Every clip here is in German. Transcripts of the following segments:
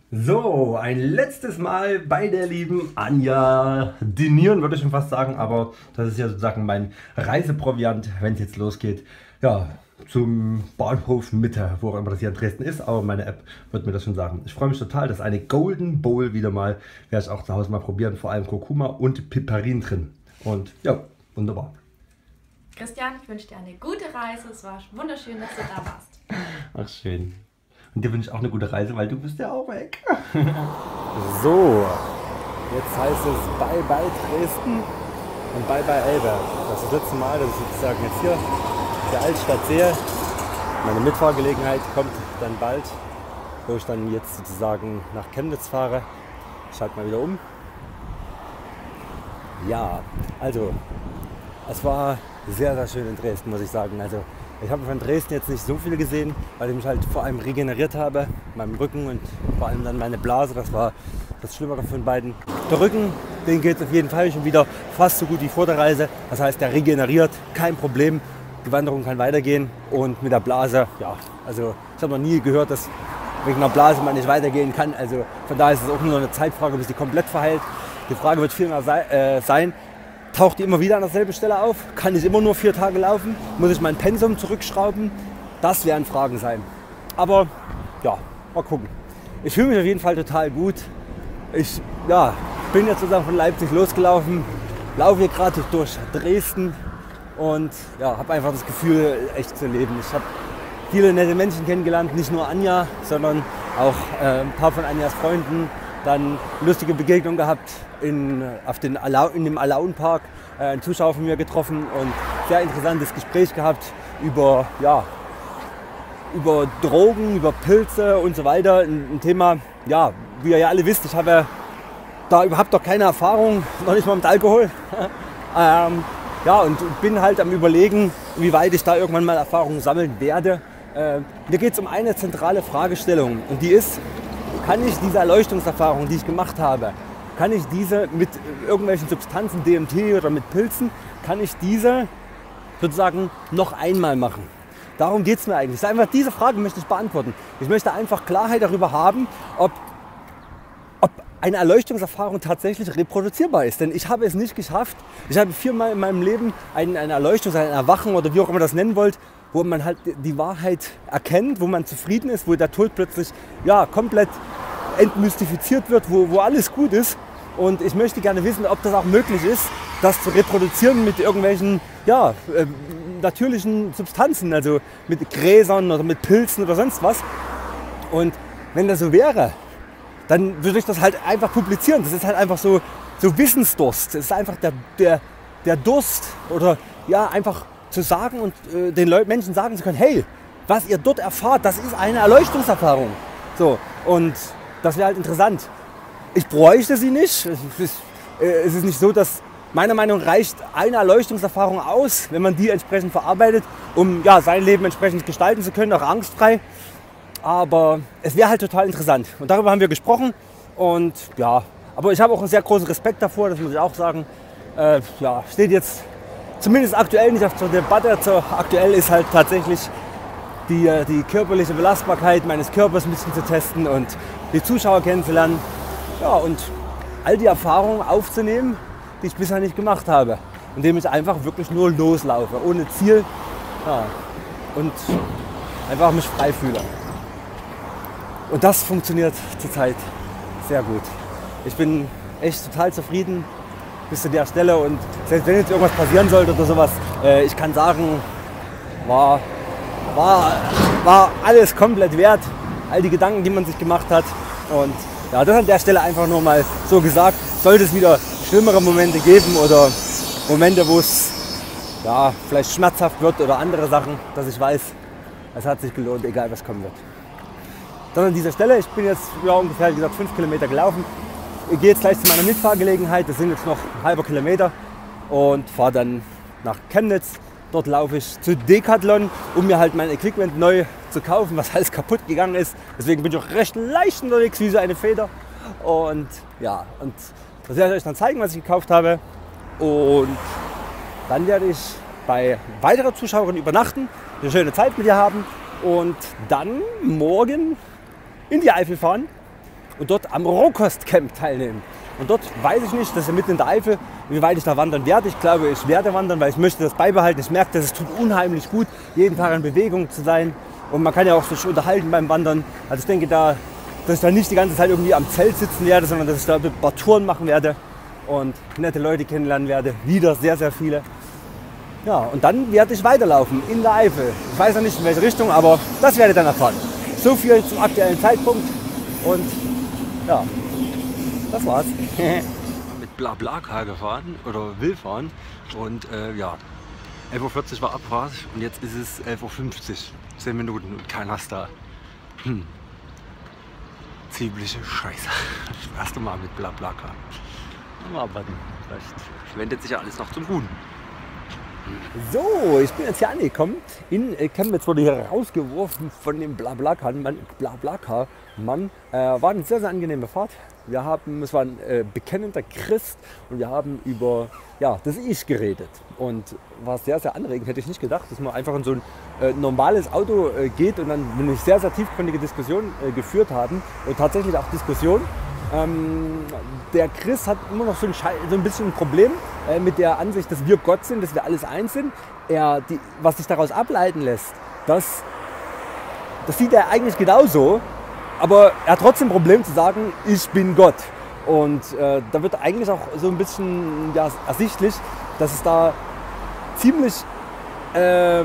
So, ein letztes Mal bei der lieben Anja dinieren, würde ich schon fast sagen, aber das ist ja sozusagen mein Reiseproviant, wenn es jetzt losgeht. Ja, zum Bahnhof Mitte, wo auch immer das hier in Dresden ist, aber meine App wird mir das schon sagen. Ich freue mich total, dass eine Golden Bowl wieder mal, werde ich auch zu Hause mal probieren, vor allem Kurkuma und Piperin drin. Und ja, wunderbar. Christian, ich wünsche dir eine gute Reise. Es war wunderschön, dass du da warst. Ach schön. Und dir wünsche ich auch eine gute Reise, weil du bist ja auch weg. So, jetzt heißt es Bye Bye Dresden und Bye Bye Elbe. Das ist das letzte Mal, dass ich sozusagen jetzt hier in der Altstadt sehe. Meine Mitfahrgelegenheit kommt dann bald, wo ich dann jetzt sozusagen nach Chemnitz fahre. Ich schalte mal wieder um. Ja, also es war sehr, sehr schön in Dresden, muss ich sagen. Also ich habe von Dresden jetzt nicht so viel gesehen, weil ich mich halt vor allem regeneriert habe, meinem Rücken und vor allem dann meine Blase, das war das Schlimmere von beiden. Der Rücken, den geht auf jeden Fall schon wieder fast so gut wie vor der Reise, das heißt, der regeneriert, kein Problem, die Wanderung kann weitergehen und mit der Blase, ja, also ich habe noch nie gehört, dass wegen einer Blase man nicht weitergehen kann, also von daher ist es auch nur eine Zeitfrage, bis die komplett verheilt. Die Frage wird vielmehr sein, taucht die immer wieder an derselben Stelle auf? Kann ich immer nur 4 Tage laufen? Muss ich mein Pensum zurückschrauben? Das werden Fragen sein. Aber ja, mal gucken. Ich fühle mich auf jeden Fall total gut. Ich bin jetzt sozusagen von Leipzig losgelaufen, laufe hier gerade durch Dresden und ja, habe einfach das Gefühl, echt zu leben. Ich habe viele nette Menschen kennengelernt, nicht nur Anja, sondern auch ein paar von Anjas Freunden. Dann lustige Begegnung gehabt in dem Alaun-Park, einen Zuschauer von mir getroffen und sehr interessantes Gespräch gehabt über Drogen, über Pilze und so weiter. Ein Thema, ja, wie ihr ja alle wisst, ich habe da überhaupt noch keine Erfahrung, noch nicht mal mit Alkohol. Und bin halt am Überlegen, wie weit ich da irgendwann mal Erfahrungen sammeln werde. Mir geht es um eine zentrale Fragestellung und die ist: Kann ich diese Erleuchtungserfahrung, die ich gemacht habe, kann ich diese mit irgendwelchen Substanzen, DMT oder mit Pilzen, kann ich diese sozusagen noch einmal machen? Darum geht es mir eigentlich. Einfach diese Frage möchte ich beantworten. Ich möchte einfach Klarheit darüber haben, ob eine Erleuchtungserfahrung tatsächlich reproduzierbar ist. Denn ich habe es nicht geschafft. Ich habe 4-mal in meinem Leben eine Erleuchtung, ein Erwachen oder wie auch immer das nennen wollt, wo man halt die Wahrheit erkennt, wo man zufrieden ist, wo der Tod plötzlich komplett entmystifiziert wird, wo alles gut ist. Und ich möchte gerne wissen, ob das auch möglich ist, das zu reproduzieren mit irgendwelchen natürlichen Substanzen, also mit Gräsern oder mit Pilzen oder sonst was. Und wenn das so wäre, dann würde ich das halt einfach publizieren. Das ist halt einfach so Wissensdurst. Das ist einfach der Durst oder einfach zu sagen und den Menschen sagen zu können, hey, was ihr dort erfahrt, das ist eine Erleuchtungserfahrung. So, und das wäre halt interessant. Ich bräuchte sie nicht. Es ist nicht so, dass meiner Meinung nach reicht eine Erleuchtungserfahrung aus, wenn man die entsprechend verarbeitet, um sein Leben entsprechend gestalten zu können, auch angstfrei. Aber es wäre halt total interessant. Und darüber haben wir gesprochen. Und aber ich habe auch einen sehr großen Respekt davor, das muss ich auch sagen. Steht jetzt zumindest aktuell nicht zur Debatte. Aktuell ist halt tatsächlich die körperliche Belastbarkeit meines Körpers ein bisschen zu testen und die Zuschauer kennenzulernen. Ja, und all die Erfahrungen aufzunehmen, die ich bisher nicht gemacht habe. Indem ich einfach wirklich nur loslaufe, ohne Ziel und einfach mich frei fühle. Und das funktioniert zurzeit sehr gut. Ich bin echt total zufrieden bis zu der Stelle und selbst wenn jetzt irgendwas passieren sollte oder sowas, ich kann sagen, war alles komplett wert, all die Gedanken, die man sich gemacht hat. Und das an der Stelle einfach nur mal so gesagt. Sollte es wieder schlimmere Momente geben oder Momente, wo es vielleicht schmerzhaft wird oder andere Sachen, dass ich weiß, es hat sich gelohnt, egal was kommen wird. Dann an dieser Stelle, ich bin jetzt ungefähr 5 Kilometer gelaufen. Ich gehe jetzt gleich zu meiner Mitfahrgelegenheit, das sind jetzt noch ein halber Kilometer und fahre dann nach Chemnitz. Dort laufe ich zu Decathlon, um mir halt mein Equipment neu zu kaufen, was alles kaputt gegangen ist. Deswegen bin ich auch recht leicht unterwegs, wie so eine Feder. Und das werde ich euch dann zeigen, was ich gekauft habe. Und dann werde ich bei weiteren Zuschauern übernachten, eine schöne Zeit mit ihr haben und dann morgen in die Eifel fahren und dort am Rohkostcamp teilnehmen. Und dort weiß ich nicht, das ist ja mitten in der Eifel, wie weit ich da wandern werde. Ich glaube, ich werde wandern, weil ich möchte das beibehalten. Ich merke, dass es tut unheimlich gut, jeden Tag in Bewegung zu sein. Und man kann ja auch sich unterhalten beim Wandern. Also ich denke da, dass ich da nicht die ganze Zeit irgendwie am Zelt sitzen werde, sondern dass ich da ein paar Touren machen werde und nette Leute kennenlernen werde. Wieder sehr, sehr viele. Ja, und dann werde ich weiterlaufen in der Eifel. Ich weiß noch nicht in welche Richtung, aber das werdet ihr dann erfahren. So viel zum aktuellen Zeitpunkt und ja, das war's. Mit BlaBlaCar gefahren oder will fahren und ja, 11:40 Uhr war Abfahrt und jetzt ist es 11:50 Uhr, 10 Minuten und keiner ist da. Ziemliche Scheiße. Das erste Mal mit BlaBlaCar. Mal abwarten, vielleicht wendet sich ja alles noch zum Guten. So, ich bin jetzt hier angekommen. In Chemnitz wurde hier rausgeworfen von dem BlaBlaCar-Mann. War eine sehr, sehr angenehme Fahrt. Es war ein bekennender Christ und wir haben über das Ich geredet. Und war sehr, sehr anregend. Hätte ich nicht gedacht, dass man einfach in so ein normales Auto geht und dann eine sehr, sehr tiefgründige Diskussion geführt haben. Und tatsächlich auch Diskussion. Der Chris hat immer noch so ein bisschen ein Problem mit der Ansicht, dass wir Gott sind, dass wir alles eins sind. Was sich daraus ableiten lässt, das sieht er eigentlich genauso, aber er hat trotzdem ein Problem zu sagen, ich bin Gott. Und da wird eigentlich auch so ein bisschen ersichtlich, dass es da ziemlich so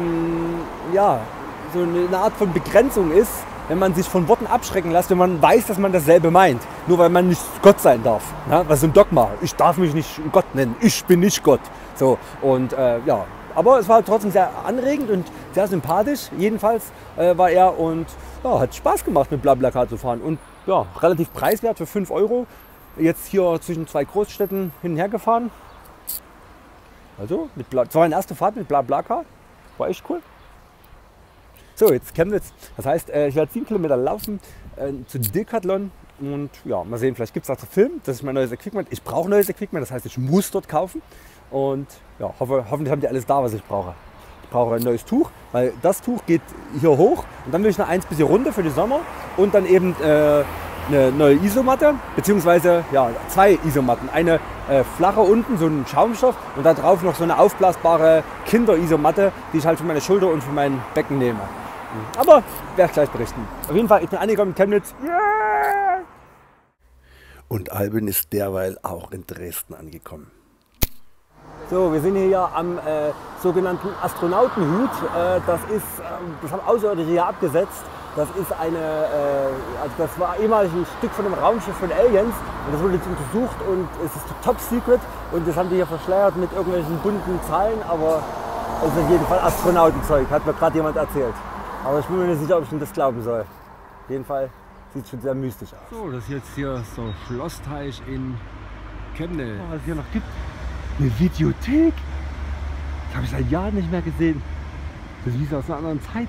eine Art von Begrenzung ist, wenn man sich von Worten abschrecken lässt, wenn man weiß, dass man dasselbe meint. Nur weil man nicht Gott sein darf. Ja? Was ist ein Dogma? Ich darf mich nicht Gott nennen. Ich bin nicht Gott. So, und aber es war trotzdem sehr anregend und sehr sympathisch. Jedenfalls war er und hat Spaß gemacht mit BlaBlaCar zu fahren. Und ja, relativ preiswert für 5 Euro. Jetzt hier zwischen 2 Großstädten hin und her gefahren. Also, das war meine erste Fahrt mit BlaBlaCar. War echt cool. So, jetzt Chemnitz. Das heißt, ich werde 7 Kilometer laufen zu Decathlon und ja, mal sehen, vielleicht gibt es da zu filmen. Das ist mein neues Equipment. Ich brauche neues Equipment, das heißt, ich muss dort kaufen. Und ja, hoffentlich haben die alles da, was ich brauche. Ich brauche ein neues Tuch, weil das Tuch geht hier hoch und dann will ich noch eins bis hier runter für die Sommer und dann eben eine neue Isomatte, beziehungsweise 2 Isomatten. Eine flache unten, so ein Schaumstoff und da drauf noch so eine aufblasbare Kinder-Isomatte, die ich halt für meine Schulter und für mein Becken nehme. Aber werde ich gleich berichten. Auf jeden Fall, ich bin angekommen in Chemnitz. Yeah! Und Albin ist derweil auch in Dresden angekommen. So, wir sind hier am sogenannten Astronautenhut. Das haben Außerirdische hier abgesetzt. Das ist das war ehemalig ein Stück von einem Raumschiff von Aliens und das wurde jetzt untersucht und es ist top secret und das haben die hier verschleiert mit irgendwelchen bunten Zahlen, aber es ist auf jeden Fall Astronautenzeug, hat mir gerade jemand erzählt. Aber ich bin mir nicht sicher, ob ich ihm das glauben soll. Auf jeden Fall sieht es schon sehr mystisch aus. So, das ist jetzt hier so Schlossteich in Chemnitz. Was es hier noch gibt, eine Videothek. Das habe ich seit Jahren nicht mehr gesehen. Das ist wie so aus einer anderen Zeit.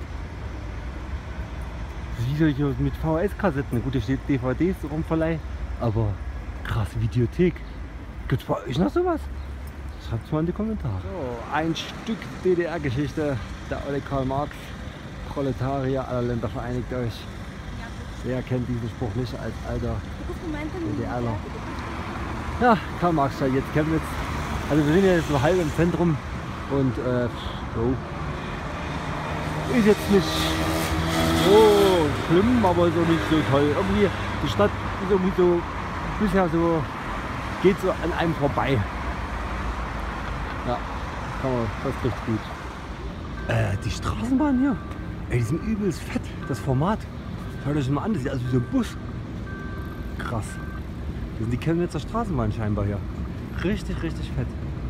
Das ist wie so mit VHS-Kassetten. Gut, hier steht DVDs rumverleih, aber krass, Videothek. Gibt es bei euch noch sowas? Schreibt es mal in die Kommentare. So, ein Stück DDR-Geschichte. Der olle Karl Marx. Proletarier aller Länder, vereinigt euch. Wer kennt diesen Spruch nicht als alter DDRler? Ja, Karl Marx steht jetzt Chemnitz. Also wir sind jetzt so halb im Zentrum und ist jetzt nicht so schlimm, aber so nicht so toll. Irgendwie die Stadt ist irgendwie so bisher so, geht so an einem vorbei. Ja, das trifft gut. Die Straßenbahn hier, ey, die sind übelst fett, das Format. Hört euch mal an, das sieht aus wie so ein Bus. Krass. Das sind die Chemnitzer Straßenbahn scheinbar hier. Richtig, richtig fett.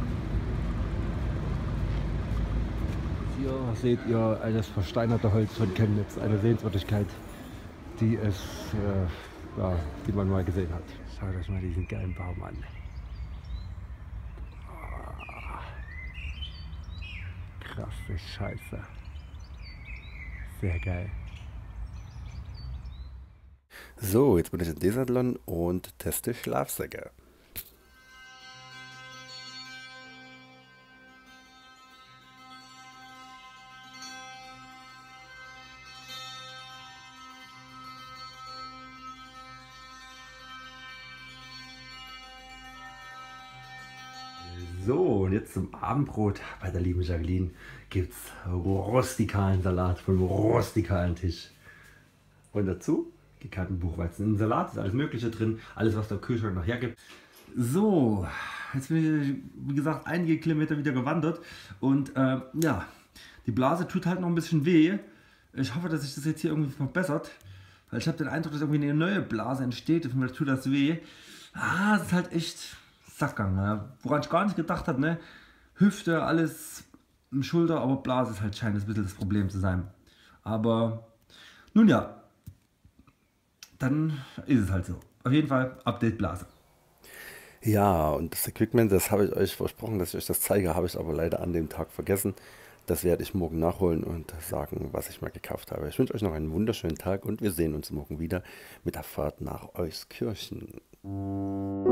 Hier seht ihr das versteinerte Holz von Chemnitz, eine Sehenswürdigkeit, die man mal gesehen hat. Schaut euch mal diesen geilen Baum an. Krasse Scheiße. Sehr geil. So, jetzt bin ich in Decathlon und teste Schlafsäcke. So, und jetzt zum Abendbrot bei der lieben Jacqueline gibt es rustikalen Salat vom rustikalen Tisch. Und dazu gekeimten Buchweizen. Im Salat ist alles Mögliche drin, alles was der Kühlschrank noch hergibt. So, jetzt bin ich, wie gesagt, einige Kilometer wieder gewandert und ja, die Blase tut halt noch ein bisschen weh. Ich hoffe, dass sich das jetzt hier irgendwie verbessert, weil ich habe den Eindruck, dass irgendwie eine neue Blase entsteht und mir tut das weh. Es ist halt echt Sackgang, ne? Woran ich gar nicht gedacht habe, ne? Hüfte, alles im Schulter, aber Blase ist halt scheint ein bisschen das Problem zu sein. Aber nun ja, dann ist es halt so. Auf jeden Fall Update Blase. Ja, und das Equipment, das habe ich euch versprochen, dass ich euch das zeige, habe ich aber leider an dem Tag vergessen. Das werde ich morgen nachholen und sagen, was ich mal gekauft habe. Ich wünsche euch noch einen wunderschönen Tag und wir sehen uns morgen wieder mit der Fahrt nach Euskirchen.